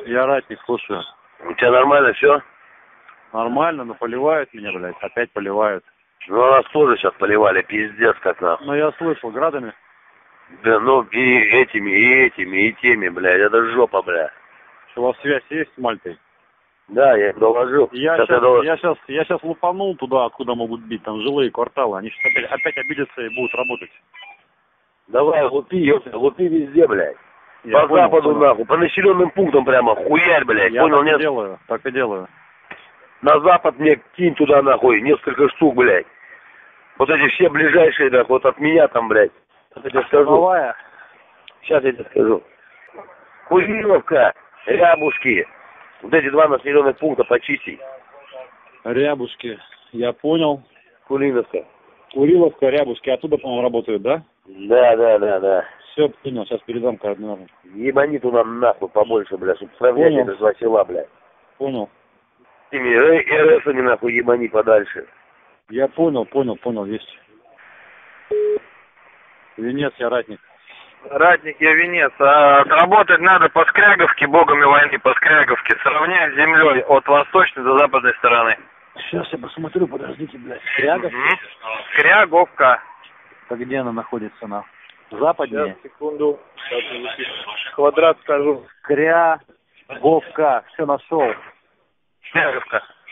Я ратник, слушаю. У тебя нормально все? Нормально, но поливают меня, блядь. Опять поливают. Ну, нас тоже сейчас поливали, пиздец как нахуй. Ну, я слышал, градами. Да ну, и этими, и теми, блядь. Это жопа, блядь. У вас связь есть с Мальтой? Да, я их доложил. Я сейчас лупанул туда, откуда могут бить. Там жилые кварталы. Они сейчас опять обидятся и будут работать. Давай, лупи везде, блядь. Я по понял, западу, нахуй, по населенным пунктам прямо, хуярь, блядь. Я понял, так и нет? делаю, так и делаю. На запад мне кинь туда, нахуй, несколько штук, блядь. Вот эти все ближайшие, нахуй, вот от меня там, блядь. Вот я тебе скажу. Новая. Сейчас я тебе скажу. Кузьминовка, Рябушки. Вот эти два населенных пункта почисти. Рябушки. Я понял. Кулиновка. Куриловка, Рябушки. Оттуда, по-моему, работают, да? Да. Все, понял. Сейчас передам координаты. Ебани туда нахуй побольше, блядь, чтобы сравнять Понял. эти два села, блядь. Понял. Теми РФами нахуй ебани подальше. Я понял, есть. Венец, я ратник. Ратник, я Венец. Работать надо по Скряговке, богами войны по Скряговке. Сравняй с землей от восточной до западной стороны. Сейчас я посмотрю, подождите, блядь. Скрягов? Скряговка. А где она находится, на? Западнее? Сейчас, секунду. Квадрат скажу. Скряговка. Все нашел. Скряговка.